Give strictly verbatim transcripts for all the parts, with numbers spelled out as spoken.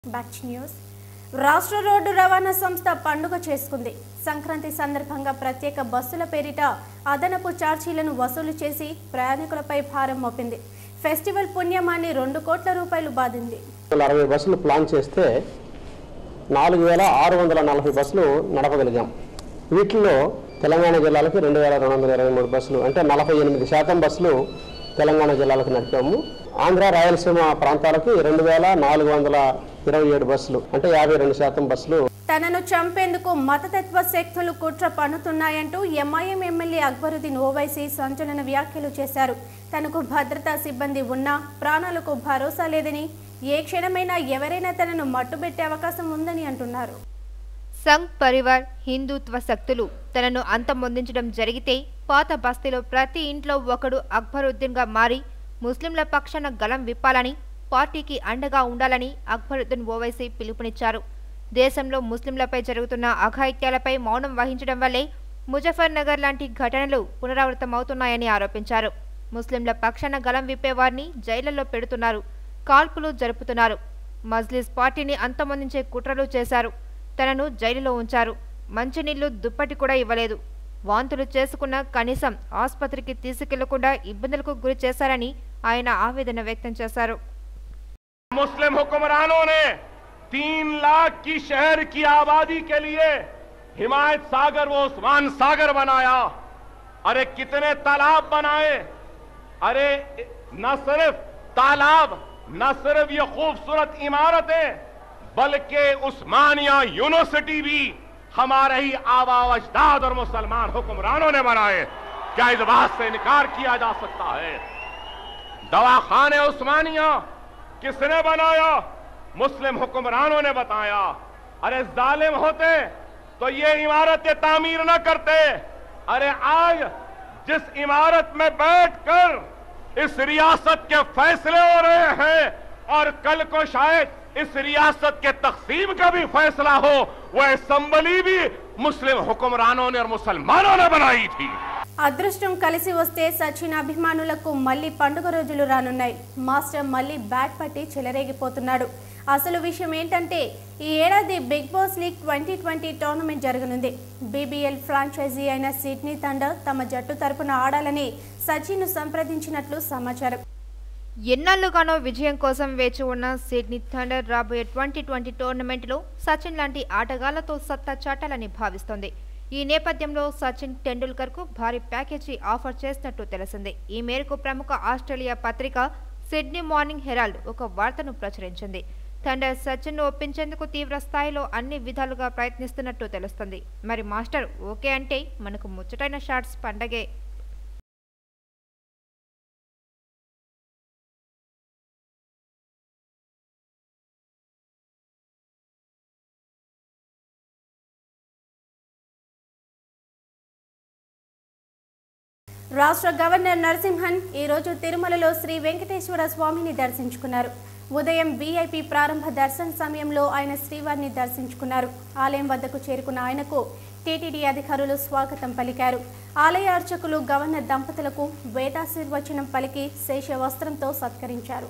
Back news రాష్ట్ర road రవాణా సంస్థ పండుగ చేసుకుంది. సంక్రాంతి సందర్భంగా ప్రత్యేక బస్సుల పేరిట అదనపు ఛార్జీలను వసూలు చేసి ప్రయాణికులపై భారం మోపింది. ఫెస్టివల్ పుణ్యమాన్ని రెండు కోట్ల రూపాయలు బాధింది. అరవై బస్సులు ప్లాన్ చేస్తే నాలుగు వేల ఆరు వందల నలభై బస్సులు నడపగలిగాం. వీటిల్లో తెలంగాణ జిల్లాలకు రెండు వేల రెండు వందల ఇరవై మూడు బస్సులు అంటే నలభై ఎనిమిది శాతం బస్సులు తెలంగాణ జిల్లాలకు నడిపాము. ఆంధ్ర రాయలసీమ ప్రాంతాలకు రెండు వేల నాలుగు వందల ఇరవై ఏడు బస్సులు అంటే యాభై రెండు శాతం బస్సులు. తనను చంపేందుకు మతతత్వ శక్తులు కుట్ర పన్నుతున్నాయంటూ ఎంఐఎం ఎమ్మెల్యే అక్బరుద్దీన్ ఓవైసీ సంచలన వ్యాఖ్యలు చేశారు. తనకు భద్రతా సిబ్బంది ఉన్నా ప్రాణాలకు భరోసా లేదని, ఏ క్షణమైనా ఎవరైనా తనను మట్టుబెట్టే అవకాశం ఉందని అంటున్నారు. సంఘ్ పరివార్ హిందుత్వ శక్తులు తనను అంతమొందించడం జరిగితే పాత బస్తీలో ప్రతి ఇంట్లో ఒకడు అక్బరుద్దీన్గా మారి ముస్లింల పక్షాన గలం విప్పాలని, పార్టీకి అండగా ఉండాలని అక్బరుద్దీన్ ఓవైసీ పిలుపునిచ్చారు. దేశంలో ముస్లింలపై జరుగుతున్న అఘాయిత్యాలపై మౌనం వహించడం వల్లే ముజఫర్ నగర్ లాంటి ఘటనలు పునరావృతమవుతున్నాయని ఆరోపించారు. ముస్లింల పక్షాన గలం విప్పేవారిని జైళ్లలో పెడుతున్నారు, కాల్పులు జరుపుతున్నారు. మజ్లిస్ పార్టీని అంతమొందించే కుట్రలు చేశారు. తనను జైలులో ఉంచారు. మంచినీళ్లు దుప్పటి కూడా ఇవ్వలేదు. వాంతులు చేసుకున్న కనీసం ఆసుపత్రికి తీసుకెళ్లకుండా ఇబ్బందులకు గురి చేశారని ఆయన ఆవేదన వ్యక్తం చేశారు. मुस्लिम हुक्मरानों ने तीन लाख की शहर की आबादी के लिए हिमायत सागर वो उस्मान सागर बनाया. अरे कितने तालाब बनाए. अरे न सिर्फ तालाब, न सिर्फ ये खूबसूरत इमारतें, बल्कि उस्मानिया यूनिवर्सिटी भी हमारे ही आबा अजदाद और मुसलमान हुक्मरानों ने बनाए. क्या इस बात से इनकार किया जा सकता है? दवाखाने उस्मानिया किसने बनाया? मुस्लिम हुक्मरानों ने बताया. अरे जालिम होते तो ये इमारतें तामीर न करते. अरे आज जिस इमारत में बैठकर इस रियासत के फैसले हो रहे हैं और कल को शायद इस रियासत के तकसीम का भी फैसला हो, वह असेंबली भी मुस्लिम हुक्मरानों ने और मुसलमानों ने बनाई थी. అదృష్టం కలిసి వస్తే సచిన్ అభిమానులకు మళ్లీ పండుగ రోజులు రానున్నాయి. మాస్టర్ మళ్లీ బ్యాట్ పట్టి చెలరేగిపోతున్నాడు. అసలు విషయం ఏంటంటే ఈ ఏడాది big bash league twenty twenty tournament జరగనుంది. బీబీఎల్ ఫ్రాంచైజీ అయిన సిడ్నీ థండర్ తమ జట్టు తరపున ఆడాలని సచిన్ ను సంప్రదించినట్లు సమాచారం. ఎన్నాళ్లుగానో విజయం కోసం వేచి ఉన్న సిడ్నీ థండర్ రాబోయే ట్వంటీ ట్వంటీ టోర్నమెంట్లో సచిన్ లాంటి ఆటగాళ్లతో సత్తా చాటాలని భావిస్తోంది. ఈ నేపథ్యంలో సచిన్ టెండూల్కర్కు భారీ ప్యాకేజీ ఆఫర్ చేసినట్టు తెలిసింది. ఈ మేరకు ప్రముఖ ఆస్ట్రేలియా పత్రిక సిడ్నీ మార్నింగ్ హెరాల్డ్ ఒక వార్తను ప్రచురించింది. థండర్ సచిన్ను ఒప్పించేందుకు తీవ్ర స్థాయిలో అన్ని విధాలుగా ప్రయత్నిస్తున్నట్టు తెలుస్తుంది. మరి మాస్టర్ ఓకే అంటే మనకు ముచ్చటైన షాట్స్ పండగే. రాష్ట్ర గవర్నర్ నరసింహన్ ఈరోజు తిరుమలలో శ్రీ వెంకటేశ్వర స్వామిని దర్శించుకున్నారు. ఉదయం వీఐపీ ప్రారంభ దర్శన సమయంలో ఆయన శ్రీవారిని దర్శించుకున్నారు. ఆలయం వద్దకు చేరుకున్న ఆయనకు టీటీడీ అధికారులు స్వాగతం పలికారు. ఆలయ అర్చకులు గవర్నర్ దంపతులకు వేదాశీర్వచనం పలికి శేష వస్త్రంతో సత్కరించారు.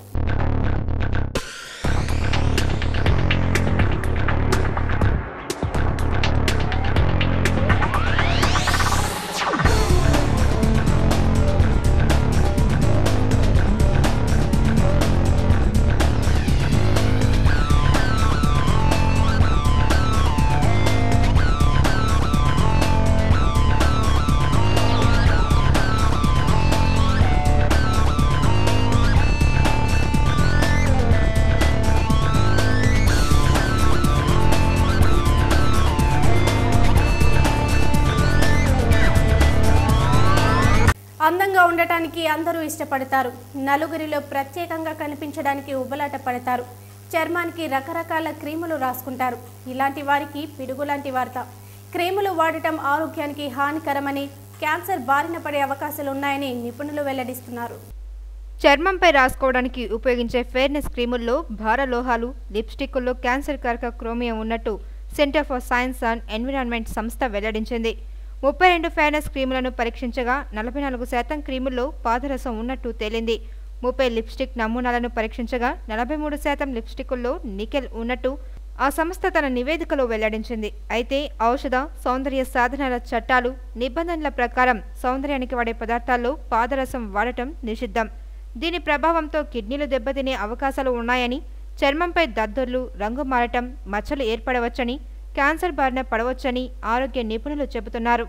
అందంగా ఉండటానికి అందరూ ఇష్టపడతారు. నలుగురిలో ప్రత్యేకంగా కనిపించడానికి ఉబలాట పడతారు. చర్మానికి రకరకాల క్రీములు రాసుకుంటారు. ఇలాంటి వారికి పిడుగులాంటి వార్త. క్రీములు వాడటం ఆరోగ్యానికి హానికరమని, క్యాన్సర్ బారిన పడే అవకాశాలున్నాయని నిపుణులు వెల్లడిస్తున్నారు. చర్మంపై రాసుకోవడానికి ఉపయోగించే ఫెయిర్నెస్ క్రీముల్లో భారలోహాలు, లిప్స్టిక్కుల్లో క్యాన్సర్ కారక క్రోమియం ఉన్నట్టు centre for science and environment సంస్థ వెల్లడించింది. ముప్పై రెండు ఫెయిర్నెస్ క్రీములను పరీక్షించగా నలభై నాలుగు శాతం క్రీముల్లో పాదరసం ఉన్నట్టు తేలింది. ముప్పై లిప్స్టిక్ నమూనాలను పరీక్షించగా నలభై మూడు శాతం లిప్స్టికుల్లో నికెల్ ఉన్నట్టు ఆ సంస్థ తన నివేదికలో వెల్లడించింది. అయితే ఔషధ, సౌందర్య సాధనాల చట్టాలు, నిబంధనల ప్రకారం సౌందర్యానికి వాడే పదార్థాల్లో పాదరసం వాడటం నిషిద్ధం. దీని ప్రభావంతో కిడ్నీలు దెబ్బతినే అవకాశాలు ఉన్నాయని, చర్మంపై దద్దుర్లు, రంగు మారటం, మచ్చలు ఏర్పడవచ్చని, క్యాన్సర్ బారిన పడవచ్చని ఆరోగ్య నిపుణులు చెబుతున్నారు.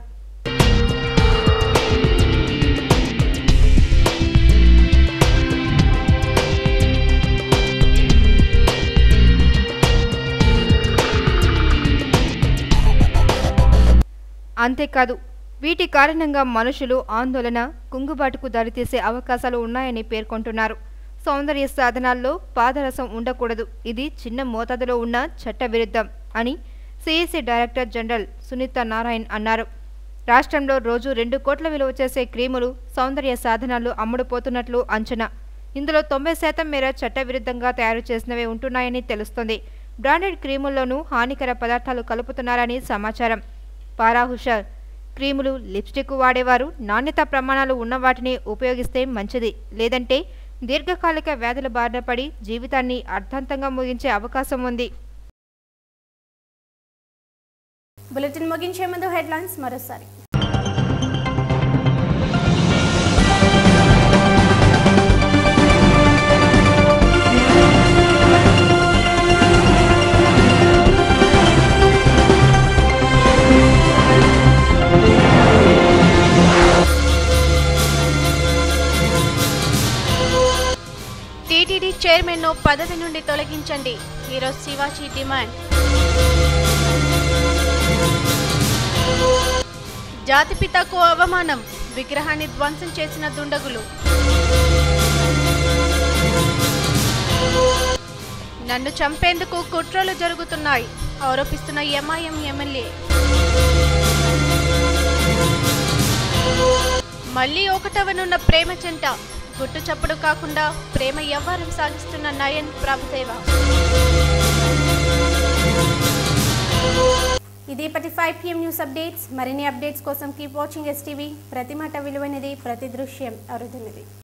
అంతేకాదు, వీటి కారణంగా మనుషులు ఆందోళన, కుంగుబాటుకు దారితీసే అవకాశాలు ఉన్నాయని పేర్కొంటున్నారు. సౌందర్య సాధనాల్లో పాదరసం ఉండకూడదు, ఇది చిన్న మోతాదులో ఉన్న చట్టవిరుద్ధం అని CEC director general Sunita Narain అన్నారు. రాష్ట్రంలో రోజు రెండు కోట్ల విలువ చేసే క్రీములు, సౌందర్య సాధనాలు అమ్ముడుపోతున్నట్లు అంచనా. ఇందులో తొంభై శాతం మేర చట్టవిరుద్ధంగా తయారు చేసినవే ఉంటున్నాయని తెలుస్తోంది. బ్రాండెడ్ క్రీముల్లోనూ హానికర పదార్థాలు కలుపుతున్నారని సమాచారం. పారాహుషార్ క్రీములు, లిప్స్టిక్ వాడేవారు నాణ్యతా ప్రమాణాలు ఉన్న వాటిని ఉపయోగిస్తే మంచిది. లేదంటే దీర్ఘకాలిక వ్యాధుల బారిన పడి జీవితాన్ని అర్థాంతంగా ముగించే అవకాశం ఉంది. బులెటిన్ ముగించే ముందు హెడ్లైన్స్ మరోసారి. టీటీడీ చైర్మన్ను పదవి నుండి తొలగించండి, ఈరోజు శివాజీ డిమాండ్. జాతిపితకు అవమానం, విగ్రహాన్ని ధ్వంసం చేసిన దుండగులు. నన్ను చంపేందుకు కుట్రలు జరుగుతున్నాయి, ఆరోపిస్తున్న ఎంఐఎం ఎమ్మెల్యే. మళ్లీ ఒకటవనున్న ప్రేమ చెంట, గుట్టు చప్పుడు కాకుండా ప్రేమ వ్యవహారం సాగిస్తున్న నయన్ ప్రభుదేవ. ఇది ఇప్పటి ఫైవ్ పిఎం న్యూస్ అప్డేట్స్. మరిన్ని అప్డేట్స్ కోసం కీప్ వాచింగ్ ఎస్టీవీ. ప్రతి మాట విలువైనది, ప్రతి దృశ్యం అరుదైనది.